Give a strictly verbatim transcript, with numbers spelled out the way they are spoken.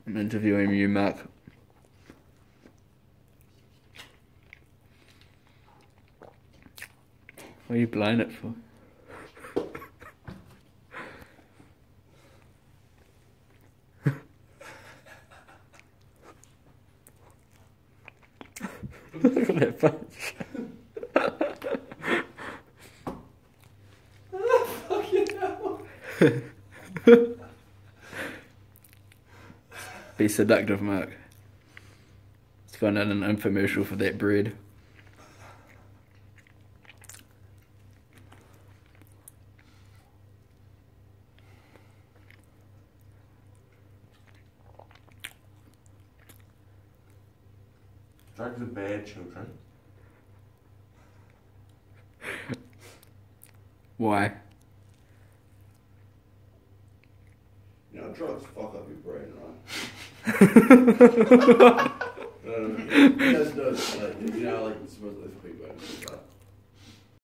I'm interviewing you, Mac. What are you blowing it for? Look at that punch. Fucking hell. Be seductive, Mark. Let's find out an infomercial for that bread. Drugs are bad, children. Why? You know, drugs fuck up your brain, right? um, it does, does, like, you know, like, supposedly for people,